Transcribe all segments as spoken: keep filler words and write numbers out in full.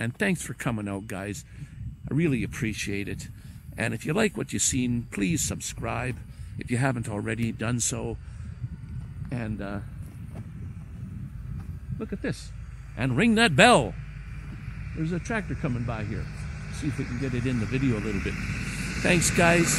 And thanks for coming out, guys. I really appreciate it. And if you like what you've seen, please subscribe if you haven't already done so. And uh, look at this. And ring that bell. There's a tractor coming by here. See if we can get it in the video a little bit. Thanks, guys.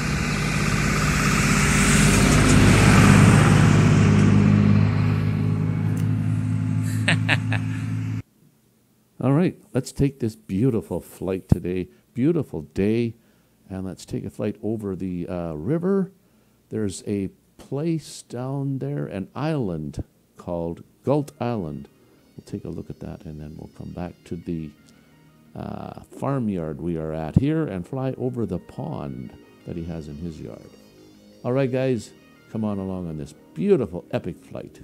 All right, let's take this beautiful flight today. Beautiful day. And let's take a flight over the uh, river. There's a place down there, an island called Galt Island. We'll take a look at that, and then we'll come back to the uh, farmyard we are at here and fly over the pond that he has in his yard. All right, guys, come on along on this beautiful, epic flight.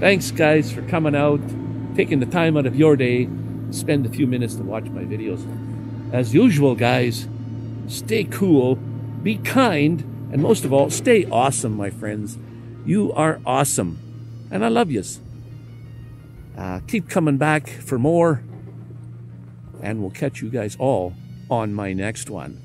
Thanks, guys, for coming out, taking the time out of your day, spend a few minutes to watch my videos. As usual, guys, stay cool, be kind, and most of all, stay awesome, my friends. You are awesome, and I love yous. Uh, keep coming back for more, and we'll catch you guys all on my next one.